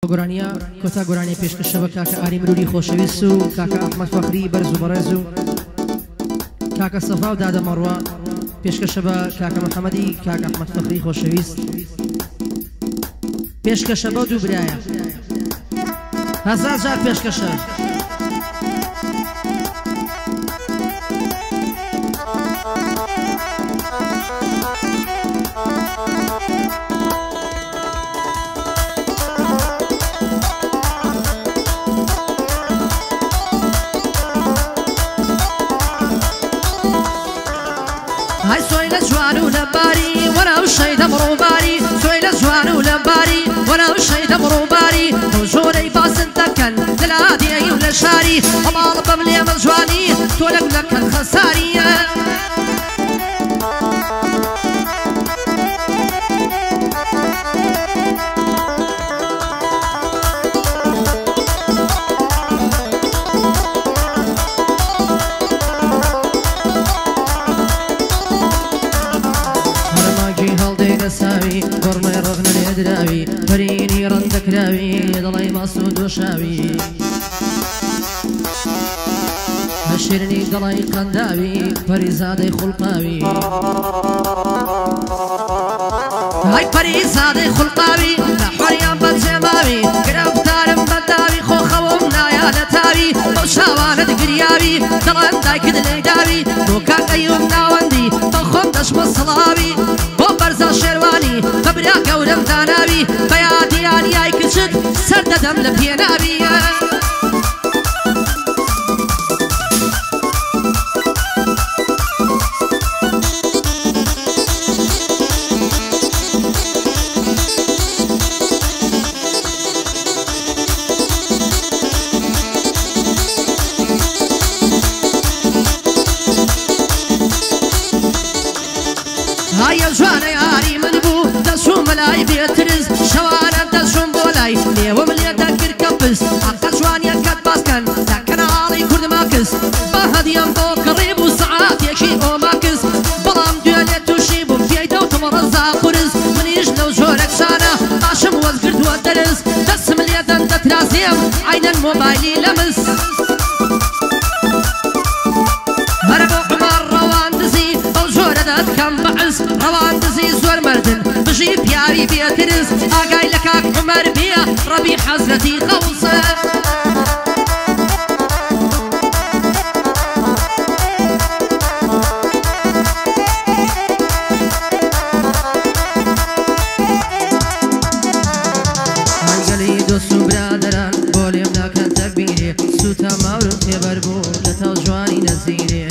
گۆرانیە کۆتا گۆرانی پێشکەشەوە کاکە ئاری مروری خۆشەویست و کاکە ئەحمەد فەخری بەرز و بەڕێز و کاکە سەفا و دادە مەڕوا پێشکەشە بە کاکە محەممەدی کاکە ئەحمەد فەخری خۆشەویست پێشکەشە بە دوو برایە هەزار جار پێشکەشە هاي سويلة جوان ولباري وانا وشي دمرو باري سويلة جوان ولباري وانا وشي دمرو باري وجوري باسن تكن للعادي ولا شاري امال بملي من جواني تولك لك الخساري قرمي رغنا اليدراوي فريني رندك راوي ضلي مصود وشاوي هشرني ضلي قنداوي فريزادي خلقاوي هاي فريزادي خلقاوي لا حريان بجماوي قرفتار بداوي خو خومنا يا نتاوي وشاوانة قرياوي ضلان دايك دليداوي دوكاك ايوم ناوندي بخون دشم الصلاوي برزا شيرواني خبريا قولم داناوي بيادياني اي كشت سرد دم لبيناوي هاي جوانا ياري من بو دسو ملاي بيترز شوانا دسو بولاي ليو مليا دكر كبس عقل جوانيا كد باسكن دكنا علي كرد ماكس بهديان بو قريب وساعات يكشي او ماكس بلام دولي توشيبو في ايدو تمرزا قرز منيش لو جورك شانا باشم وزقرد ودرز دس مليا دن دترازيم عينا موبايلي لمس هربو عمر روان دزي او جوردت كم بعز روان دزي زور مردن بجي بياري بيترز اقاي لكاك عمر بيا ربي حزرتي خوصه هاي دوستو برادران بوليم ناكن تكبيري سوتا ماورو تيبربو لتو جواني نزيري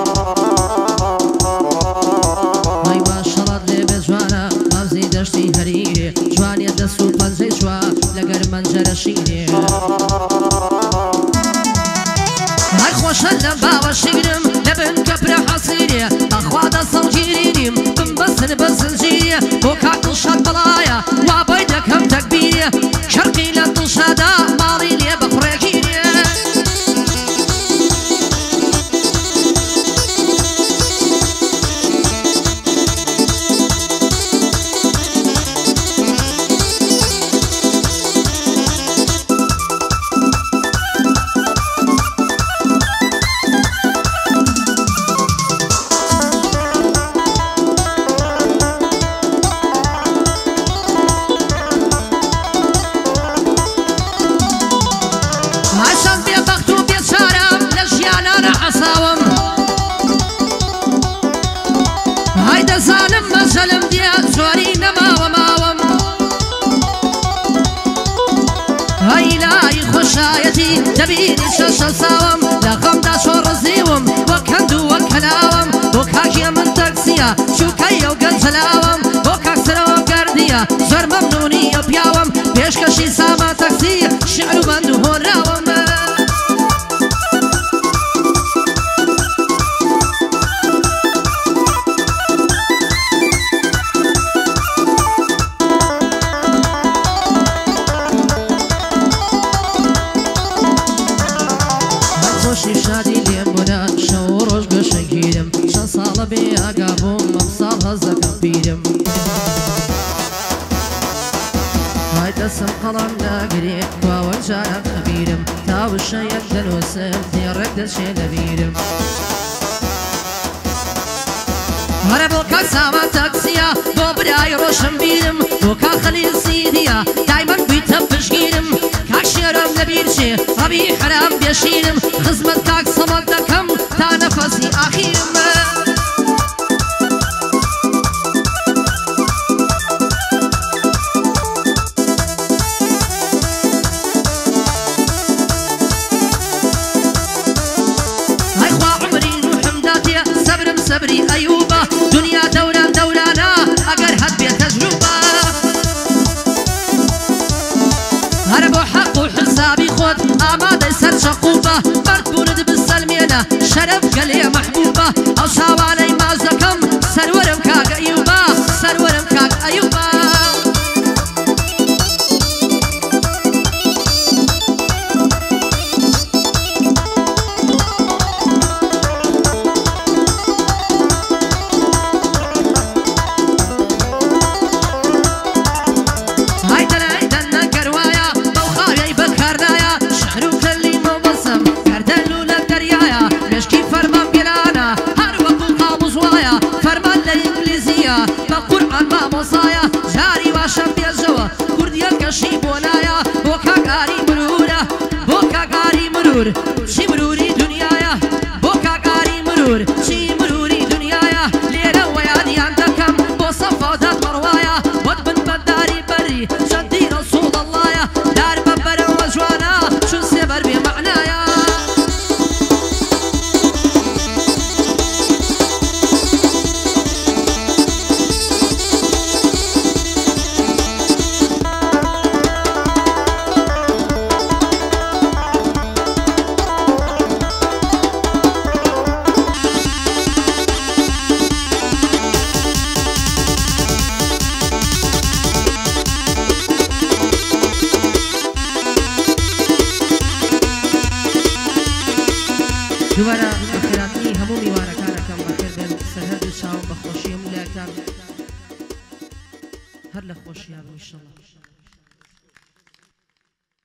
دشتی هریره جوانی دستو پنجه شوا لگر منجر شیره هر خوشن لبا و شیرم لبن کبر حصیره اخوا دستو جیرینیم بم بسن بزنجیره بوکاکل شد بلایا و بایدکم تکبیره شرقی لدل شدا مالی لی بخورگیره هايدا ظالم ما ظلم ديا زوري نما وماوم هاي لاي خشايتي دبيني شاشا ساوم لغم دا شور زيوم وكندو وكلاوم وكاكيا من تاكسيا شوكايا وقنزلاوم وكاك سراوم قرديا زور ممنوني يبياوم بيشكشي ساما تاكسيا شعرو بندو هوراوم شادي ليمونا شوروش قشنكيدم شان صالة بي اقابوم مبصال هزا كبيدم هاي دسم قلم بيري ووجانا خبيرم تاوش يدن وسم تيرد الشي لبيرم هربو كسامة تاكسيا بو براي روشن بيرم بو كاخلي سيديا دايما بيتم بشكيرم كاكشيرم لبيرشي ربي حرام بيشيرم خزمت كاك صمت دكم تا نفسي اخيرم صبري أيوبا دنيا دوران دورانا أقر هد بيت تجربة هربو حق وحسابي خود آمادة سر شقوبة مرد بولد بالسلمينة شرف قلي محبوبة أو شاوالي مازكم سرورم كاك أيوبا سرورم كاك أيوبا بقرآن ما مصايا جاري واشم بيجوا كرديا كشي بونايا بوكا غاري مرورا بوكا غاري مرور شي مروري دنيايا بوكا غاري مرور شي مروري دنيايا ليلة ويادي عندكم بوصفة ذات مروايا ودبن بداري بري جدي رسول الله يا دار ببرا وجوانا شو سبر بمعنايا دوباره بخیراتنی همو میوانەکانەکەم بەخێر بێن سەرهەرد و چاوم بە خۆشی هەموو لایەکان هەر لە خۆشییان بن ئینشەڵڵا